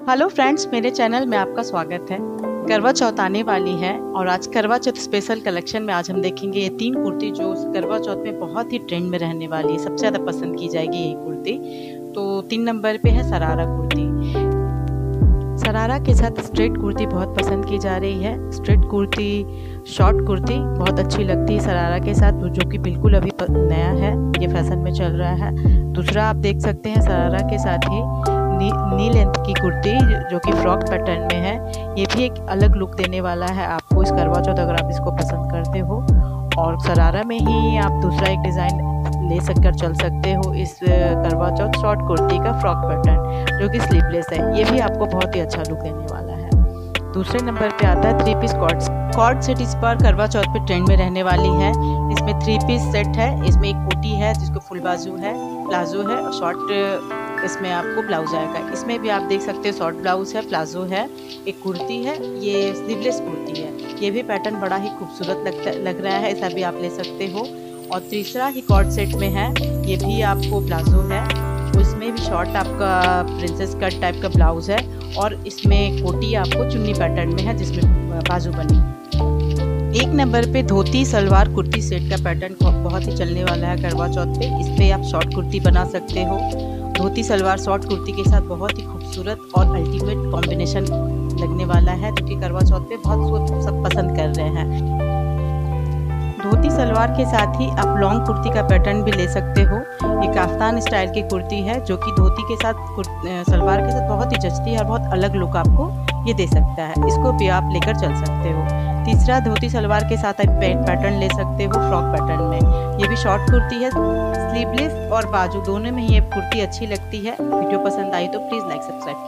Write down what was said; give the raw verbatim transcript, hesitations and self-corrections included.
Hello friends, मेरे channel में आपका स्वागत है। करवा चौथ आने वाली है और आज करवा चौथ स्पेशल कलेक्शन में आज हम देखेंगे ये तीन कुर्ती जो करवा चौथ में बहुत ही ट्रेंड में रहने वाली है। सबसे ज़्यादा पसंद की जाएगी ये कुर्ती। तो तीन नंबर पे है शरारा कुर्ती। शरारा के साथ स्ट्रेट कुर्ती बहुत पसंद की जा रही है। स्ट्रेट कुर्ती, शॉर्ट कुर्ती बहुत अच्छी लगती है शरारा के साथ, जो कि बिल्कुल अभी नया है, ये फैशन में चल रहा है। दूसरा आप देख सकते हैं शरारा के साथ ही नी, नी लेंथ की कुर्ती जो कि फ्रॉक पैटर्न में है। ये भी एक अलग लुक देने वाला है आपको इस करवा चौथ, अगर आप इसको पसंद करते हो। और शरारा में ही आप दूसरा एक डिज़ाइन ले सककर चल सकते हो इस करवा चौथ शॉर्ट कुर्ती का फ्रॉक पैटर्न जो कि स्लीवलेस है। ये भी आपको बहुत ही अच्छा लुक देने वाला है। दूसरे नंबर पे आता है three piece cord cord set. इस बार करवा चौथ पे ट्रेंड में रहने वाली है। इसमें थ्री पीस सेट है। इसमें एक कोटी है जिसको फुल बाजू है, प्लाजो है और शॉर्ट इसमें आपको ब्लाउज आएगा। इसमें भी आप देख सकते हैं शॉर्ट ब्लाउज है, प्लाजो है, एक कुर्ती है, ये स्लीवलेस कुर्ती है। ये भी पैटर्न बड़ा ही खूबसूरत लगता लग रहा है, ऐसा भी आप ले सकते हो। और तीसरा ही कॉर्ड सेट में है, ये भी आपको प्लाजो है, उसमें भी शॉर्ट आपका प्रिंसेस कट टाइप का ब्लाउज है और इसमें कोटी आपको चुन्नी पैटर्न में है जिसमें बाजू बनी। एक नंबर पे धोती सलवार कुर्ती सेट का पैटर्न बहुत ही चलने वाला है करवा चौथ पे। इस पे आप शॉर्ट कुर्ती बना सकते हो। धोती सलवार शॉर्ट कुर्ती के साथ बहुत ही खूबसूरत और अल्टीमेट कॉम्बिनेशन लगने वाला है, जो कि करवा चौथ पे बहुत सब पसंद कर रहे हैं। धोती सलवार के साथ ही आप लॉन्ग कुर्ती का पैटर्न भी ले सकते हो। ये काफ्तान स्टाइल की कुर्ती है जो कि धोती के साथ सलवार के साथ बहुत ही जचती है और बहुत अलग लुक आपको ये दे सकता है। इसको भी आप लेकर चल सकते हो। तीसरा, धोती सलवार के साथ आप पैंट पैटर्न ले सकते हो फ्रॉक पैटर्न में। ये भी शॉर्ट कुर्ती है, स्लीवलेस और बाजू दोनों में ये कुर्ती अच्छी लगती है। वीडियो पसंद आई तो प्लीज़ लाइक सब्सक्राइब।